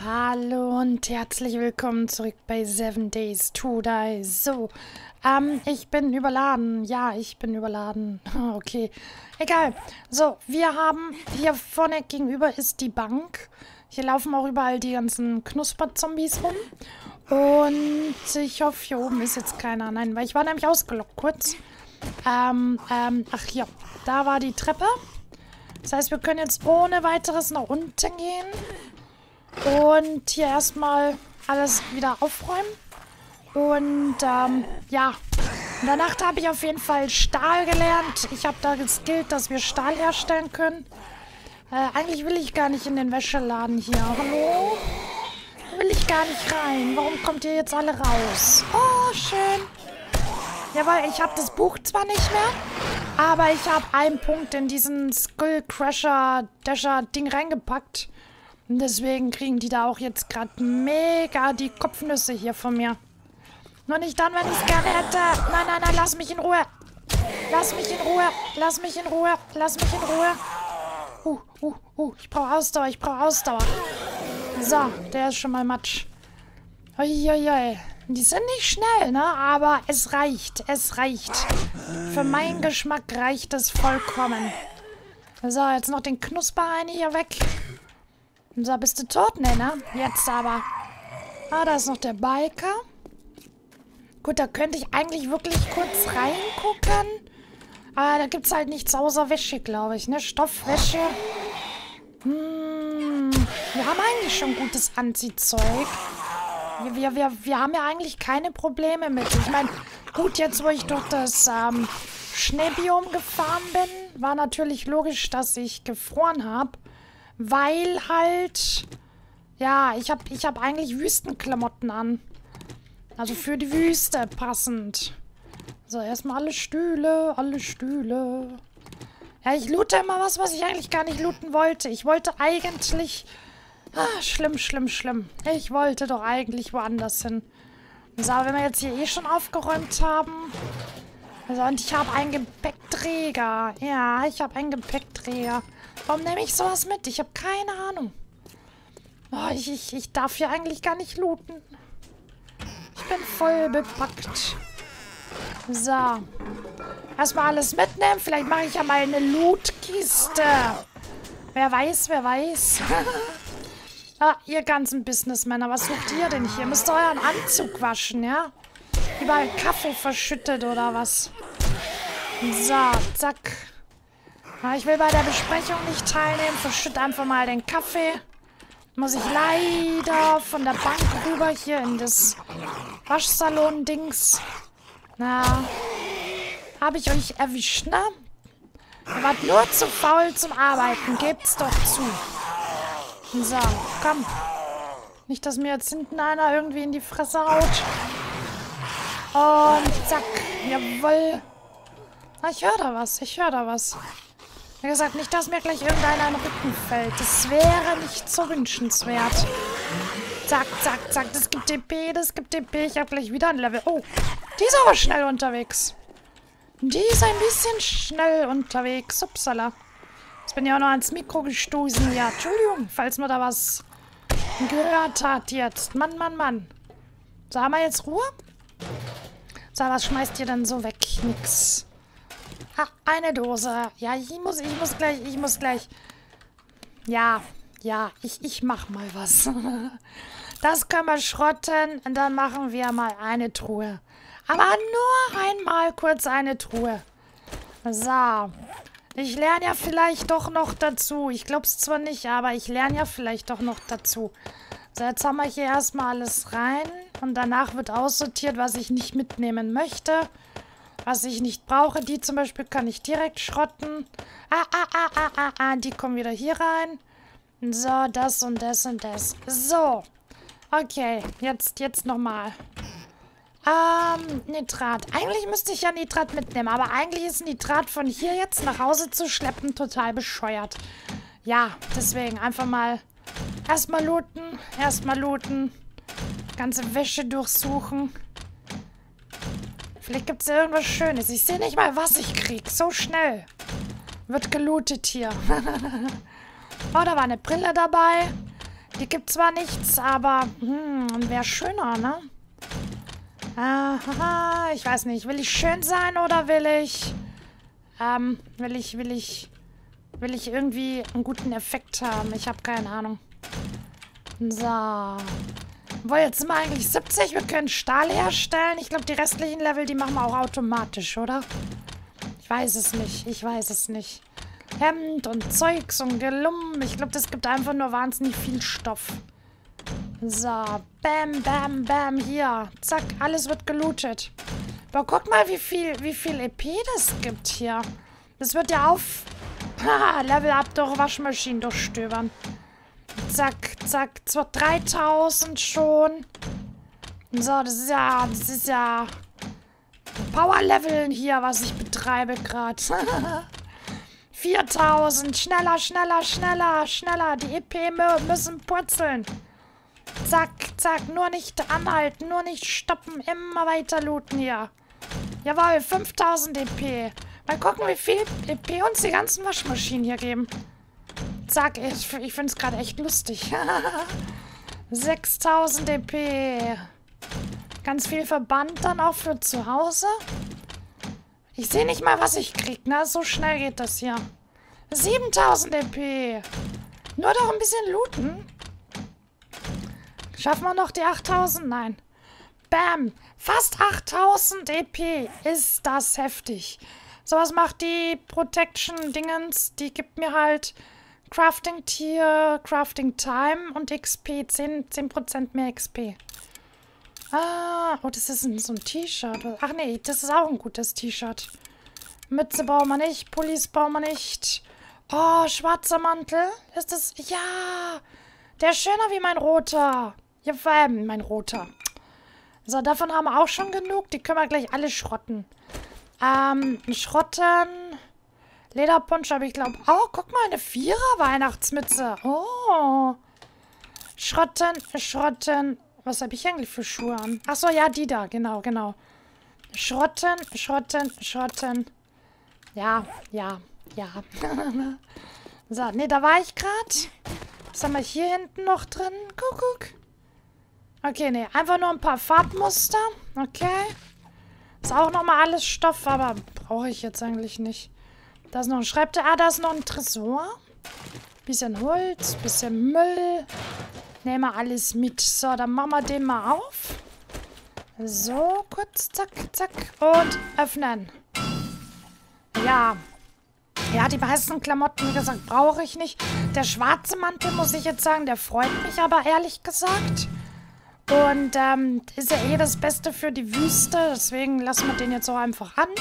Hallo und herzlich willkommen zurück bei 7 Days to Die. So, ich bin überladen. Ja, ich bin überladen. Okay, egal. So, wir haben hier vorne gegenüber ist die Bank. Hier laufen auch überall die ganzen Knusperzombies rum. Und ich hoffe, hier oben ist jetzt keiner. Nein, weil ich war nämlich ausgelockt kurz. Ach hier, da war die Treppe. Das heißt, wir können jetzt ohne weiteres nach unten gehen. Und hier erstmal alles wieder aufräumen. Und, ja. In der Nacht habe ich auf jeden Fall Stahl gelernt. Ich habe da geskillt, dass wir Stahl herstellen können. Eigentlich will ich gar nicht in den Wäscheladen hier. Hallo? Will ich gar nicht rein. Warum kommt ihr jetzt alle raus? Oh, schön. Jawohl, ich habe das Buch zwar nicht mehr, aber ich habe einen Punkt in diesen Skull-Crusher-Dasher-Ding reingepackt. Und deswegen kriegen die da auch jetzt gerade mega die Kopfnüsse hier von mir. Nur nicht dann, wenn ich es gerne hätte. Nein, nein, nein, lass mich in Ruhe. Lass mich in Ruhe. Lass mich in Ruhe. Lass mich in Ruhe. Ich brauche Ausdauer. Ich brauche Ausdauer. So, der ist schon mal Matsch. Uiuiui. Die sind nicht schnell, ne? Aber es reicht. Es reicht. Für meinen Geschmack reicht es vollkommen. So, jetzt noch den Knusperein hier weg. So, bist du tot? Ne, ne? Jetzt aber. Ah, da ist noch der Biker. Gut, da könnte ich eigentlich wirklich kurz reingucken. Aber da gibt es halt nichts außer Wäsche, glaube ich, ne? Stoffwäsche. Wir haben eigentlich schon gutes Anziehzeug. Wir haben ja eigentlich keine Probleme mit. Ich meine, gut, jetzt wo ich durch das Schneebiom gefahren bin, war natürlich logisch, dass ich gefroren habe. Weil halt, ja, ich hab eigentlich Wüstenklamotten an. Also für die Wüste passend. So, erstmal alle Stühle, alle Stühle. Ja, ich loote immer was ich eigentlich gar nicht looten wollte. Ich wollte eigentlich... schlimm, schlimm, schlimm. Ich wollte doch eigentlich woanders hin. So, aber wenn wir jetzt hier eh schon aufgeräumt haben... Also, und ich habe einen Gepäckträger. Ja, ich habe einen Gepäckträger. Warum nehme ich sowas mit? Ich habe keine Ahnung. Oh, ich darf hier eigentlich gar nicht looten. Ich bin voll bepackt. So. Erstmal alles mitnehmen. Vielleicht mache ich ja mal eine Lootkiste. Wer weiß, wer weiß. Ah, ihr ganzen Businessmänner, was sucht ihr denn hier? Müsst ihr euren Anzug waschen, ja? Überall Kaffee verschüttet oder was? So, zack. Ich will bei der Besprechung nicht teilnehmen. Verschütte einfach mal den Kaffee. Muss ich leider von der Bank rüber hier in das Waschsalon-Dings. Na, habe ich euch erwischt, ne? Ihr wart nur zu faul zum Arbeiten. Gebt's doch zu. So, komm. Nicht, dass mir jetzt hinten einer irgendwie in die Fresse haut. Und zack. Jawohl. Ich höre da was. Ich höre da was. Wie gesagt, nicht, dass mir gleich irgendeiner in den Rücken fällt. Das wäre nicht so wünschenswert. Zack, zack, zack. Das gibt DP, das gibt DP. Ich habe gleich wieder ein Level. Oh, die ist aber schnell unterwegs. Die ist ein bisschen schnell unterwegs. Upsala. Jetzt bin ich auch noch ans Mikro gestoßen. Ja, Entschuldigung, falls man da was gehört hat jetzt. Mann, Mann, Mann. So, haben wir jetzt Ruhe? So, was schmeißt ihr denn so weg? Nix. Ah, eine Dose. Ja, ich muss gleich. Ja, ich mach mal was. Das können wir schrotten und dann machen wir mal eine Truhe. Aber nur einmal kurz eine Truhe. So. Ich lerne ja vielleicht doch noch dazu. Ich glaube es zwar nicht, aber ich lerne ja vielleicht doch noch dazu. So, jetzt haben wir hier erstmal alles rein. Und danach wird aussortiert, was ich nicht mitnehmen möchte. Was ich nicht brauche. Die zum Beispiel kann ich direkt schrotten. Die kommen wieder hier rein. So, das und das und das. So. Okay, jetzt nochmal. Nitrat. Eigentlich müsste ich ja Nitrat mitnehmen, aber eigentlich ist Nitrat von hier jetzt nach Hause zu schleppen total bescheuert. Ja, deswegen einfach mal erstmal looten. Ganze Wäsche durchsuchen. Vielleicht gibt es ja irgendwas Schönes. Ich sehe nicht mal, was ich kriege. So schnell wird gelootet hier. Oh, da war eine Brille dabei. Die gibt zwar nichts, aber wäre schöner, ne? Ich weiß nicht. Will ich schön sein oder will ich irgendwie einen guten Effekt haben? Ich habe keine Ahnung. So. Wo jetzt sind wir eigentlich 70? Wir können Stahl herstellen. Ich glaube, die restlichen Level, die machen wir auch automatisch, oder? Ich weiß es nicht. Ich weiß es nicht. Hemd und Zeugs und Gelum. Ich glaube, das gibt einfach nur wahnsinnig viel Stoff. So. Bam, bam, bam. Hier. Zack. Alles wird gelootet. Aber guck mal, wie viel EP das gibt hier. Das wird ja auf... Level up durch Waschmaschinen durchstöbern. Zack, zack. 3000 schon. So, das ist ja Power-Leveln hier, was ich betreibe gerade. 4000. Schneller, schneller, schneller, schneller. Die EP müssen purzeln. Zack, zack. Nur nicht anhalten, nur nicht stoppen. Immer weiter looten hier. Jawohl, 5000 EP. Mal gucken, wie viel EP uns die ganzen Waschmaschinen hier geben. Zack, ich finde es gerade echt lustig. 6000 EP. Ganz viel Verband dann auch für zu Hause. Ich sehe nicht mal, was ich krieg, ne? So schnell geht das hier. 7000 EP. Nur doch ein bisschen looten. Schaffen wir noch die 8000? Nein. Bam. Fast 8000 EP. Ist das heftig. So, was macht die Protection-Dingens? Die gibt mir halt Crafting-Tier, Crafting-Time und XP. 10% mehr XP. Ah, oh, das ist so ein T-Shirt. Ach nee, das ist auch ein gutes T-Shirt. Mütze brauchen wir nicht, Pullis brauchen wir nicht. Oh, schwarzer Mantel. Ist das... Ja, der ist schöner wie mein roter. Ja, vor allem mein roter. So, davon haben wir auch schon genug. Die können wir gleich alle schrotten. Schrotten. Lederpunsch habe ich glaube... Oh, guck mal, eine 4er Weihnachtsmütze. Oh. Schrotten, schrotten. Was habe ich eigentlich für Schuhe an? Achso, ja, die da. Genau, genau. Schrotten, schrotten, schrotten. Ja, ja, ja. So, nee, da war ich gerade. Was haben wir hier hinten noch drin? Guck. Okay, nee, einfach nur ein paar Farbmuster. Okay. Ist auch nochmal alles Stoff, aber brauche ich jetzt eigentlich nicht. Da ist noch ein Schreibtisch. Ah, da ist noch ein Tresor. Bisschen Holz, bisschen Müll. Nehmen wir alles mit. So, dann machen wir den mal auf. So, kurz, zack, zack. Und öffnen. Ja. Ja, die meisten Klamotten, wie gesagt, brauche ich nicht. Der schwarze Mantel, muss ich jetzt sagen, der freut mich aber, ehrlich gesagt. Und ist ja eh das Beste für die Wüste. Deswegen lassen wir den jetzt auch einfach an.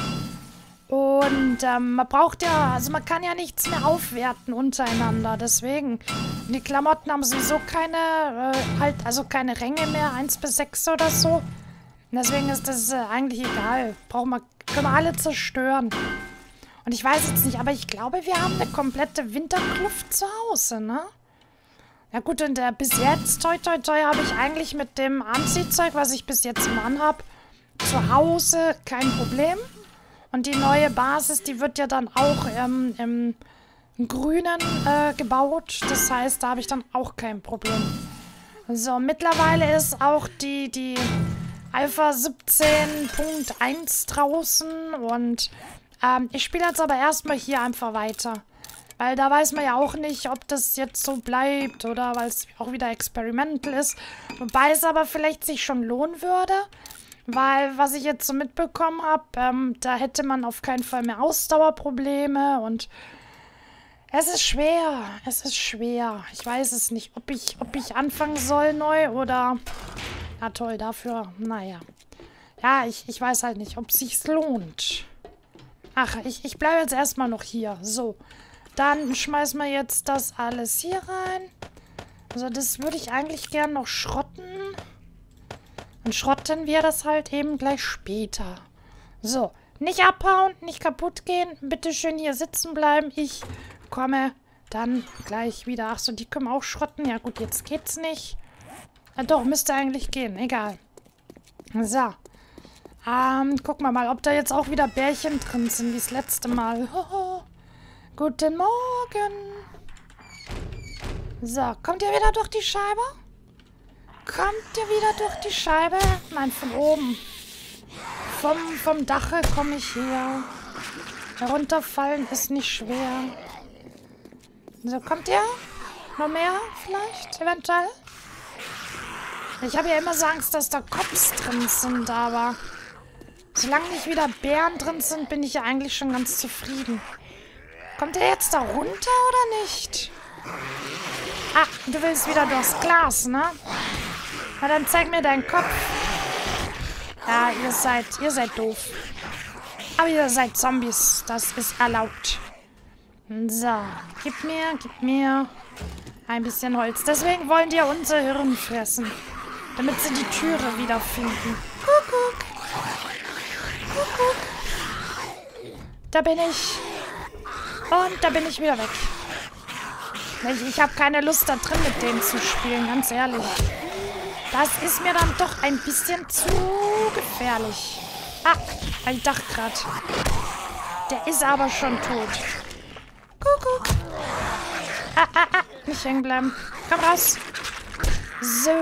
Und man braucht ja, also man kann ja nichts mehr aufwerten untereinander. Deswegen, die Klamotten haben sowieso keine, also keine Ränge mehr, 1 bis 6 oder so. Und deswegen ist das eigentlich egal. können wir alle zerstören. Und ich weiß jetzt nicht, aber ich glaube, wir haben eine komplette Winterkluft zu Hause, ne? Ja gut, und bis jetzt, toi toi toi, habe ich eigentlich mit dem Anziehzeug, was ich bis jetzt im Anhab, zu Hause kein Problem. Und die neue Basis, die wird ja dann auch im Grünen gebaut. Das heißt, da habe ich dann auch kein Problem. So, mittlerweile ist auch die Alpha 17.1 draußen. Und ich spiele jetzt aber erstmal hier einfach weiter. Weil da weiß man ja auch nicht, ob das jetzt so bleibt oder weil es auch wieder experimental ist. Wobei es aber vielleicht sich schon lohnen würde. Weil, was ich jetzt so mitbekommen habe, da hätte man auf keinen Fall mehr Ausdauerprobleme und es ist schwer. Es ist schwer. Ich weiß es nicht, ob ich anfangen soll neu oder... Na toll, dafür, naja. Ja, ich weiß halt nicht, ob es sich lohnt. Ach, ich bleibe jetzt erstmal noch hier. So, dann schmeißen wir jetzt das alles hier rein. Also das würde ich eigentlich gern noch schrotten. Dann schrotten wir das halt eben gleich später. So, nicht abhauen, nicht kaputt gehen. Bitte schön hier sitzen bleiben. Ich komme dann gleich wieder. Ach so, die können wir auch schrotten. Ja gut, jetzt geht's nicht. Doch, müsste eigentlich gehen. Egal. So. Gucken wir mal, ob da jetzt auch wieder Bärchen drin sind, wie das letzte Mal. Hoho. Guten Morgen. So, kommt ihr wieder durch die Scheibe? Kommt ihr wieder durch die Scheibe? Nein, von oben. Vom Dache komme ich her. Herunterfallen ist nicht schwer. So, kommt ihr? Noch mehr vielleicht? Eventuell? Ich habe ja immer so Angst, dass da Cops drin sind, aber solange nicht wieder Bären drin sind, bin ich ja eigentlich schon ganz zufrieden. Kommt ihr jetzt da runter oder nicht? Ah, du willst wieder durchs Glas, ne? Na, dann zeig mir deinen Kopf. Ja, ihr seid doof. Aber ihr seid Zombies. Das ist erlaubt. So, gib mir ein bisschen Holz. Deswegen wollen die ja unser Hirn fressen. Damit sie die Türe wiederfinden. Kuckuck. Kuckuck. Da bin ich. Und da bin ich wieder weg. Ich habe keine Lust da drin mit denen zu spielen, ganz ehrlich. Das ist mir dann doch ein bisschen zu gefährlich. Ah, ich dachte gerade. Der ist aber schon tot. Kuckuck. Nicht hängen bleiben. Komm raus. So.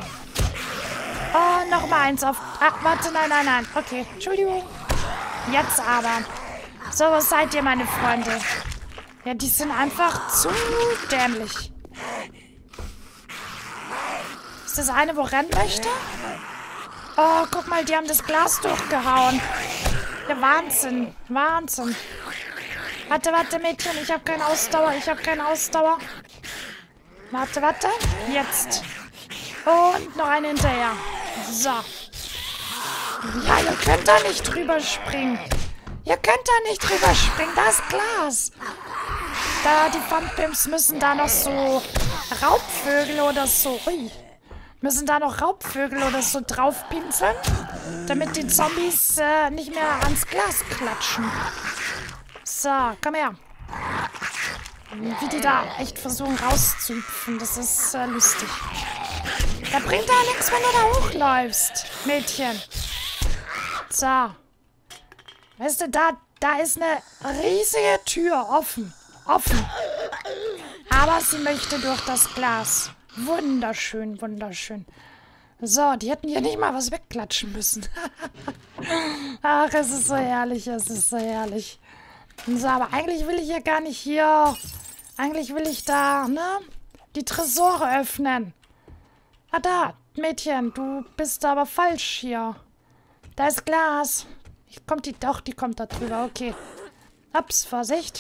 Oh, nochmal eins auf... Ah, warte, nein. Okay, Entschuldigung. Jetzt aber. So, was seid ihr, meine Freunde? Ja, die sind einfach zu dämlich. Ist das eine, wo rennen möchte? Oh, guck mal, die haben das Glas durchgehauen. Ja, Wahnsinn. Wahnsinn. Warte, Mädchen, ich habe keine Ausdauer. Warte. Jetzt. Und noch eine hinterher. So. Ja, ihr könnt da nicht drüber springen. Das Glas. Da, die Funpimps müssen da noch so Raubvögel oder so... Ui. Müssen da noch Raubvögel oder so draufpinseln, damit die Zombies nicht mehr ans Glas klatschen. So, komm her. Wie die da echt versuchen rauszuhüpfen, das ist lustig. Da bringt da nichts, wenn du da hochläufst, Mädchen. So. Weißt du, da ist eine riesige Tür offen. Aber sie möchte durch das Glas. Wunderschön. So, die hätten hier nicht mal was wegklatschen müssen. Ach, es ist so herrlich. So, aber eigentlich will ich ja gar nicht hier... Eigentlich will ich da, ne? Die Tresore öffnen. Ah, da, Mädchen, du bist aber falsch hier. Da ist Glas. Die kommt da drüber, okay. Ups, Vorsicht.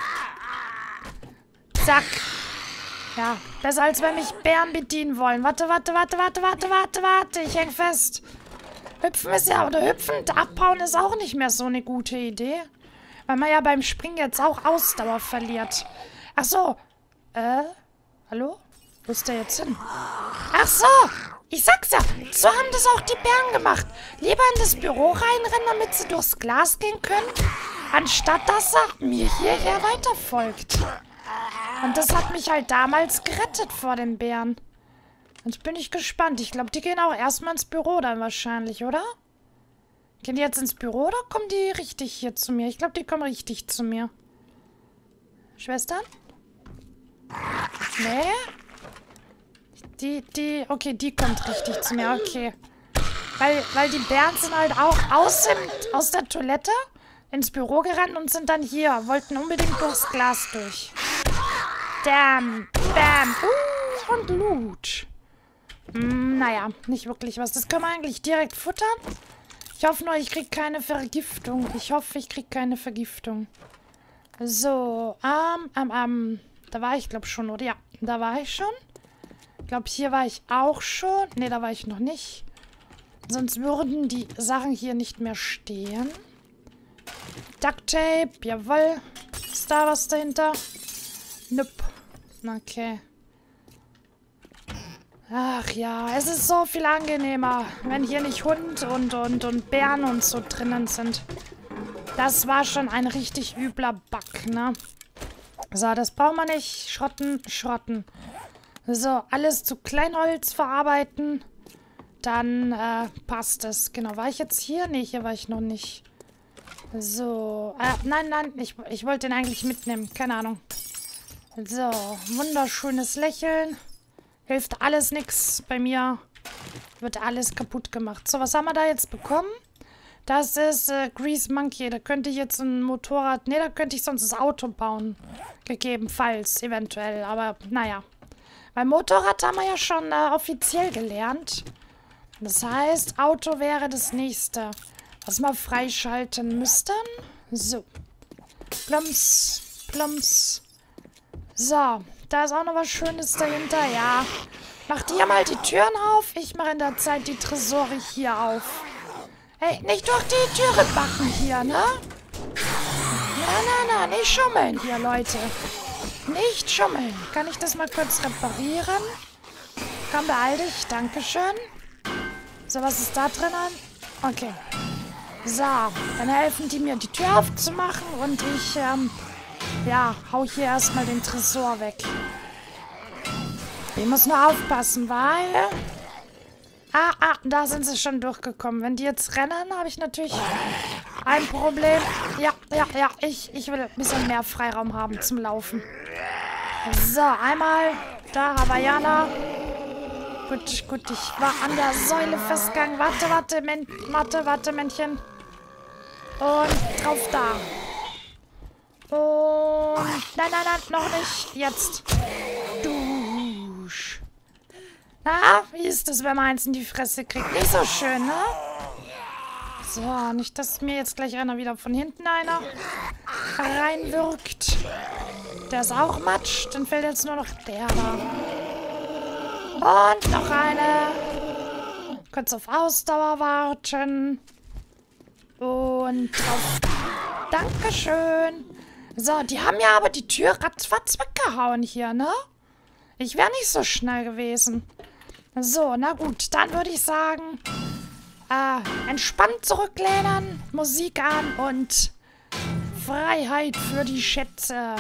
Zack. Ja, besser als wenn mich Bären bedienen wollen. Warte. Ich häng fest. Hüpfen ist ja, oder hüpfen, abhauen ist auch nicht mehr so eine gute Idee. Weil man ja beim Springen jetzt auch Ausdauer verliert. Ach so. Hallo? Wo ist der jetzt hin? Ach so. Ich sag's ja. So haben das auch die Bären gemacht. Lieber in das Büro reinrennen, damit sie durchs Glas gehen können, anstatt dass er mir hierher weiterfolgt. Und das hat mich halt damals gerettet vor den Bären. Jetzt bin ich gespannt. Ich glaube, die gehen auch erstmal ins Büro dann wahrscheinlich, oder? Gehen die jetzt ins Büro oder kommen die richtig hier zu mir? Ich glaube, die kommen richtig zu mir. Schwestern? Nee? Okay, die kommt richtig zu mir, okay. Weil die Bären sind halt auch aus der Toilette ins Büro gerannt und sind dann hier. Wollten unbedingt durchs Glas durch. Damn. Bam. Und Loot. Naja, nicht wirklich was. Das können wir eigentlich direkt futtern. Ich hoffe nur, ich kriege keine Vergiftung. So, da war ich, glaube schon, oder? Ja, da war ich schon. Ich glaube, hier war ich auch schon. Ne, da war ich noch nicht. Sonst würden die Sachen hier nicht mehr stehen. Duct Tape, jawohl. Ist da was dahinter? Nope. Okay. Ach ja, es ist so viel angenehmer, wenn hier nicht Hund und Bären und so drinnen sind. Das war schon ein richtig übler Bug, ne? So, das brauchen wir nicht. Schrotten. So, alles zu Kleinholz verarbeiten. Dann passt es. Genau, war ich jetzt hier? Ne, hier war ich noch nicht. So, nein, ich wollte den eigentlich mitnehmen. Keine Ahnung. So, wunderschönes Lächeln. Hilft alles nix bei mir. Wird alles kaputt gemacht. So, was haben wir da jetzt bekommen? Das ist Grease Monkey. Da könnte ich jetzt ein Motorrad... Ne, da könnte ich sonst das Auto bauen. Gegebenenfalls, eventuell. Aber, naja. Beim Motorrad haben wir ja schon offiziell gelernt. Das heißt, Auto wäre das nächste, was wir freischalten müssten. So. Plumps, plumps. So, da ist auch noch was Schönes dahinter. Ja. Macht ihr mal die Türen auf. Ich mache in der Zeit die Tresore hier auf. Hey, nicht durch die Türe backen hier, ne? Na, nicht schummeln hier, Leute. Nicht schummeln. Kann ich das mal kurz reparieren? Komm, beeil dich. Dankeschön. So, was ist da drinnen? Okay. So, dann helfen die mir, die Tür aufzumachen und ich, ja, hau hier erstmal den Tresor weg. Ich muss nur aufpassen, weil... da sind sie schon durchgekommen. Wenn die jetzt rennen, habe ich natürlich ein Problem. Ja, ich will ein bisschen mehr Freiraum haben zum Laufen. So, einmal da, Hawaiianer. Gut, ich war an der Säule festgegangen. Warte, Männchen. Und drauf da. Und... Nein, noch nicht. Jetzt. Dusch. Na, wie ist das, wenn man eins in die Fresse kriegt? Nicht so schön, ne? So, nicht, dass mir jetzt gleich einer von hinten reinwirkt. Der ist auch Matsch. Dann fällt jetzt nur noch der da. Und noch eine. Kurz auf Ausdauer warten. Und drauf. Dankeschön. So, die haben ja aber die Tür ratzfatz weggehauen hier, ne? Ich wäre nicht so schnell gewesen. So, na gut. Dann würde ich sagen, entspannt zurücklehnen, Musik an und Freiheit für die Schätze.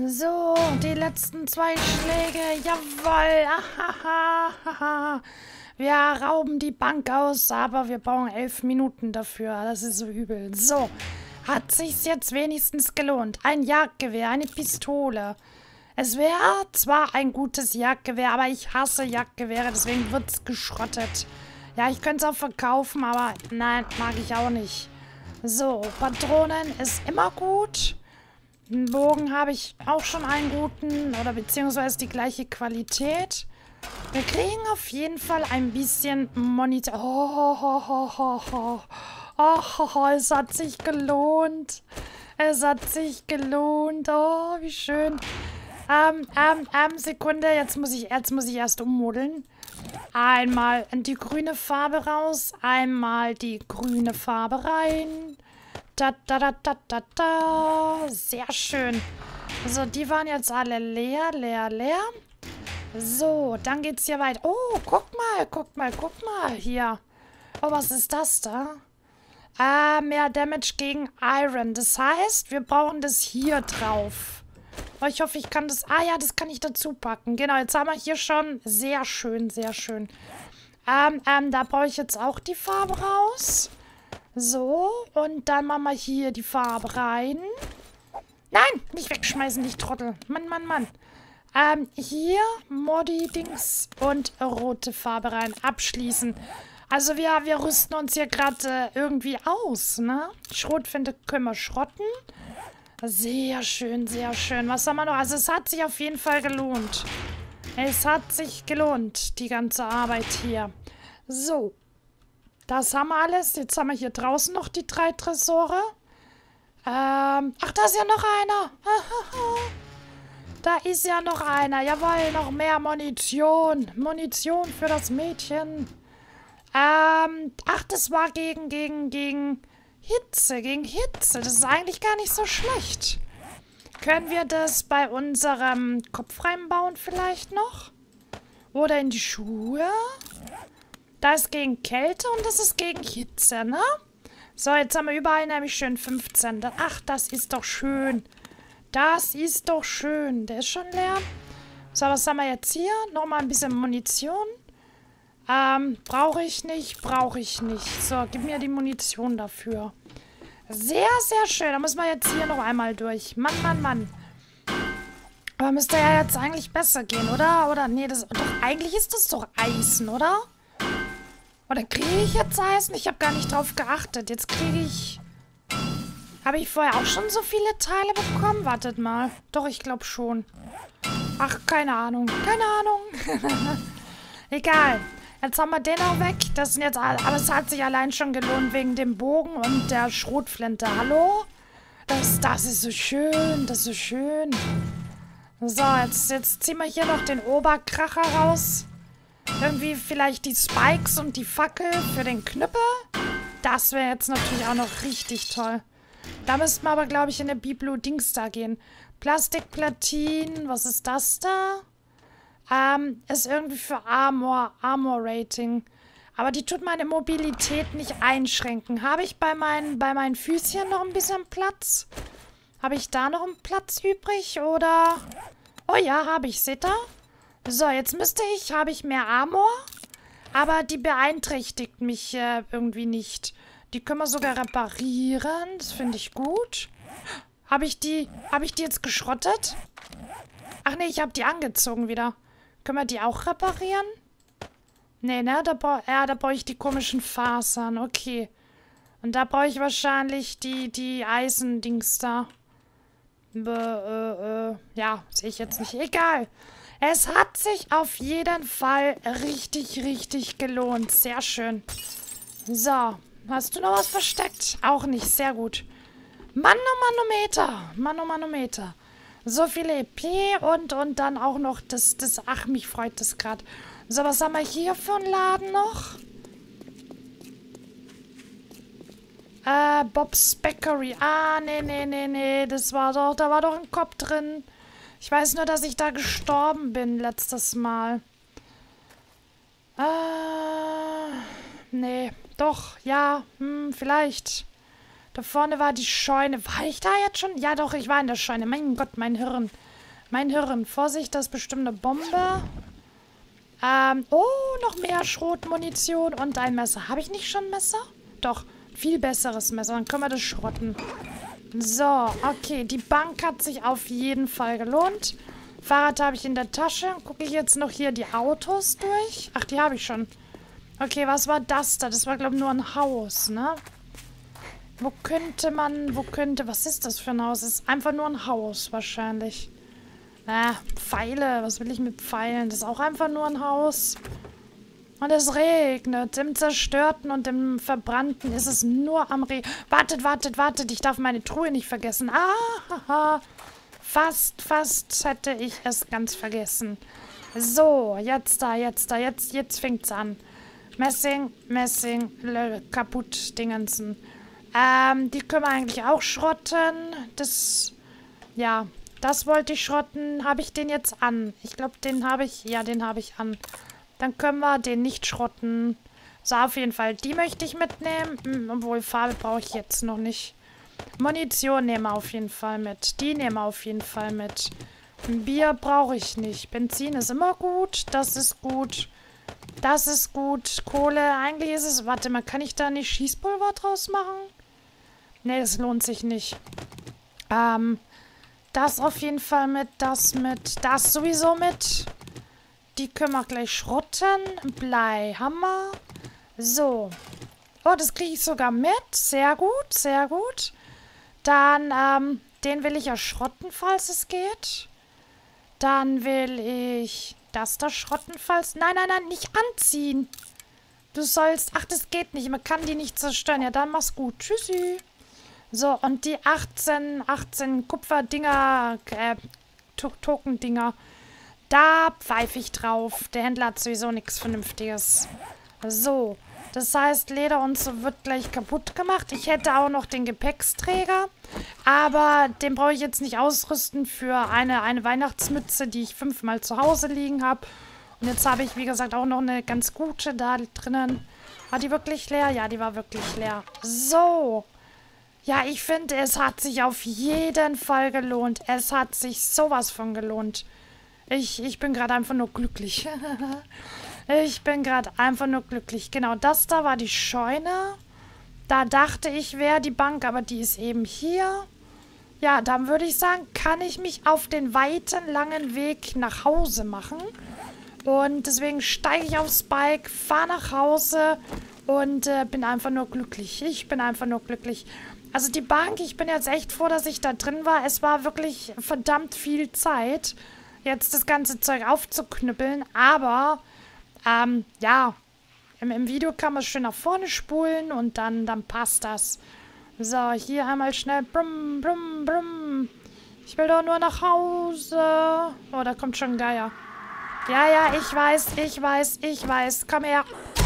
So, die letzten 2 Schläge. Jawoll. Ahaha. Wir rauben die Bank aus, aber wir brauchen 11 Minuten dafür. Das ist so übel. So, hat sich's jetzt wenigstens gelohnt. Ein Jagdgewehr, eine Pistole. Es wäre zwar ein gutes Jagdgewehr, aber ich hasse Jagdgewehre, deswegen wird's geschrottet. Ja, ich könnte es auch verkaufen, aber nein, mag ich auch nicht. So, Patronen ist immer gut. Einen Bogen habe ich auch schon einen guten, oder beziehungsweise die gleiche Qualität. Wir kriegen auf jeden Fall ein bisschen Monitor. Es hat sich gelohnt. Es hat sich gelohnt. Oh, wie schön. Sekunde. Jetzt muss ich erst ummodeln. Einmal die grüne Farbe raus. Einmal die grüne Farbe rein. Sehr schön. So, die waren jetzt alle leer. So, dann geht's hier weiter. Oh, guck mal. Hier. Oh, was ist das da? Mehr Damage gegen Iron. Das heißt, wir brauchen das hier drauf. Oh, ich hoffe, ich kann das... Ah ja, das kann ich dazu packen. Genau, jetzt haben wir hier schon... Sehr schön. Da brauche ich jetzt auch die Farbe raus. So, und dann machen wir hier die Farbe rein. Nein, nicht wegschmeißen, nicht Trottel. Mann. Hier Modi-Dings und rote Farbe rein. Abschließen. Also wir rüsten uns hier gerade irgendwie aus, ne? Schrotflinte können wir schrotten. Sehr schön. Was haben wir noch? Also es hat sich auf jeden Fall gelohnt. Es hat sich gelohnt, die ganze Arbeit hier. So. Das haben wir alles. Jetzt haben wir hier draußen noch die 3 Tresore. Ach, da ist ja noch einer. Da ist ja noch einer. Jawohl, noch mehr Munition. Munition für das Mädchen. Ach, das war gegen Hitze. Gegen Hitze. Das ist eigentlich gar nicht so schlecht. Können wir das bei unserem Kopf reinbauen vielleicht noch? Oder in die Schuhe? Das ist gegen Kälte und das ist gegen Hitze, ne? So, jetzt haben wir überall nämlich schön 15. Ach, das ist doch schön. Das ist doch schön. Der ist schon leer. So, was haben wir jetzt hier? Nochmal ein bisschen Munition. Brauche ich nicht. So, gib mir die Munition dafür. Sehr schön. Da müssen wir jetzt hier noch einmal durch. Mann. Aber müsste ja jetzt eigentlich besser gehen, oder? Oder, nee, eigentlich ist das doch Eisen, oder? Oder kriege ich jetzt Eisen? Ich habe gar nicht drauf geachtet. Jetzt kriege ich... Habe ich vorher auch schon so viele Teile bekommen? Wartet mal. Doch, ich glaube schon. Ach, keine Ahnung. Egal. Jetzt haben wir den auch weg. Das sind jetzt alle... Aber es hat sich allein schon gelohnt wegen dem Bogen und der Schrotflinte. Hallo? Das ist so schön. So, jetzt ziehen wir hier noch den Oberkracher raus. Irgendwie vielleicht die Spikes und die Fackel für den Knüppel. Das wäre jetzt natürlich auch noch richtig toll. Da müssten wir aber, glaube ich, in der Biblo-Dings da gehen. Plastikplatinen. Was ist das da? Ist irgendwie für Armor-Rating. Aber die tut meine Mobilität nicht einschränken. Habe ich bei meinen Füßchen noch ein bisschen Platz? Habe ich da noch einen Platz übrig? Oder... Oh ja, habe ich. Seht ihr? So, jetzt habe ich mehr Armor. Aber die beeinträchtigt mich irgendwie nicht. Die können wir sogar reparieren. Das finde ich gut. Habe ich die jetzt geschrottet? Ach nee, ich habe die angezogen wieder. Können wir die auch reparieren? Nee, ne? Da brauche ich die komischen Fasern. Okay. Und da brauche ich wahrscheinlich die Eisendings da. Ja, sehe ich jetzt nicht. Egal. Es hat sich auf jeden Fall richtig gelohnt. Sehr schön. So. Hast du noch was versteckt? Auch nicht. Sehr gut. Manometer. So viele EP und dann auch noch das... Ach, mich freut das gerade. So, was haben wir hier für einen Laden noch? Bob's Bakery. Ah, nee. Da war doch ein Kopf drin. Ich weiß nur, dass ich da gestorben bin letztes Mal. Nee. Doch, ja. Vielleicht. Da vorne war die Scheune. War ich da jetzt schon? Ja, doch, ich war in der Scheune. Mein Gott, mein Hirn. Mein Hirn. Vorsicht, das ist bestimmt eine Bombe. Oh, noch mehr Schrotmunition und ein Messer. Habe ich nicht schon ein Messer? Doch, viel besseres Messer. Dann können wir das schrotten. So, okay. Die Bank hat sich auf jeden Fall gelohnt. Fahrrad habe ich in der Tasche. Gucke ich jetzt noch hier die Autos durch? Ach, die habe ich schon. Okay, was war das da? Das war, glaube ich, nur ein Haus, ne? Was ist das für ein Haus? Das ist einfach nur ein Haus, wahrscheinlich. Pfeile. Was will ich mit Pfeilen? Das ist auch einfach nur ein Haus. Und es regnet. Im Zerstörten und im Verbrannten ist es nur am Regen. Wartet. Ich darf meine Truhe nicht vergessen. Haha. Fast hätte ich es ganz vergessen. So, jetzt fängt's an. Messing, kaputt, Dingensen. Die können wir eigentlich auch schrotten. Das wollte ich schrotten. Habe ich den jetzt an? Ich glaube, den habe ich an. Dann können wir den nicht schrotten. So, auf jeden Fall. Die möchte ich mitnehmen. Obwohl, Farbe brauche ich jetzt noch nicht. Munition nehmen wir auf jeden Fall mit. Die nehmen wir auf jeden Fall mit. Bier brauche ich nicht. Benzin ist immer gut. Das ist gut. Das ist gut. Kohle, eigentlich ist es... Warte mal, kann ich da nicht Schießpulver draus machen? Nee, das lohnt sich nicht. Das auf jeden Fall mit. Das mit. Das sowieso mit. Die können wir gleich schrotten. Blei, Hammer. So. Oh, das kriege ich sogar mit. Sehr gut, sehr gut. Dann, den will ich ja schrotten, falls es geht. Dann will ich das da schrotten, falls... Nein, nicht anziehen. Du sollst... Ach, das geht nicht. Man kann die nicht zerstören. Ja, dann mach's gut. Tschüssi. So, und die 18 Kupferdinger, Token-Dinger, da pfeife ich drauf. Der Händler hat sowieso nichts Vernünftiges. So. Das heißt, Leder und so wird gleich kaputt gemacht. Ich hätte auch noch den Gepäcksträger. Aber den brauche ich jetzt nicht ausrüsten für eine Weihnachtsmütze, die ich 5-mal zu Hause liegen habe. Und jetzt habe ich, wie gesagt, auch noch eine ganz gute da drinnen. War die wirklich leer? Ja, die war wirklich leer. So. Ja, ich finde, es hat sich auf jeden Fall gelohnt. Es hat sich sowas von gelohnt. Ich bin gerade einfach nur glücklich. Ich bin gerade einfach nur glücklich. Genau, das da war die Scheune. Da dachte ich, wäre die Bank, aber die ist eben hier. Ja, dann würde ich sagen, kann ich mich auf den weiten, langen Weg nach Hause machen. Und deswegen steige ich aufs Bike, fahre nach Hause und bin einfach nur glücklich. Ich bin einfach nur glücklich. Also die Bank, ich bin jetzt echt froh, dass ich da drin war. Es war wirklich verdammt viel Zeit, jetzt das ganze Zeug aufzuknüppeln. Aber, ja, im Video kann man schön nach vorne spulen und dann passt das. So, hier einmal schnell. Brumm, brumm, brumm. Ich will doch nur nach Hause. Oh, da kommt schon ein Geier. Ja, ich weiß. Komm her.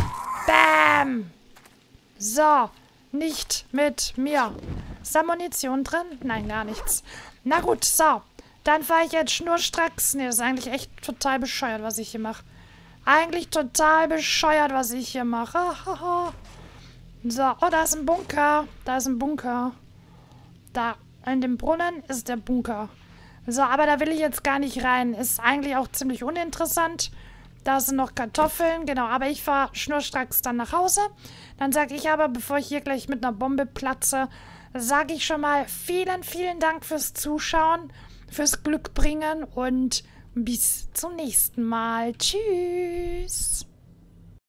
Bam. So, nicht mit mir. Ist da Munition drin? Nein, gar nichts. Na gut, so. Dann fahre ich jetzt schnurstracks. Nee, das ist eigentlich echt total bescheuert, was ich hier mache. Eigentlich total bescheuert, was ich hier mache. So, oh, da ist ein Bunker. Da ist ein Bunker. Da, in dem Brunnen ist der Bunker. So, aber da will ich jetzt gar nicht rein. Ist eigentlich auch ziemlich uninteressant. Da sind noch Kartoffeln, genau. Aber ich fahre schnurstracks dann nach Hause. Dann sage ich aber, bevor ich hier gleich mit einer Bombe platze, sage ich schon mal vielen, vielen Dank fürs Zuschauen, fürs Glück bringen und bis zum nächsten Mal. Tschüss.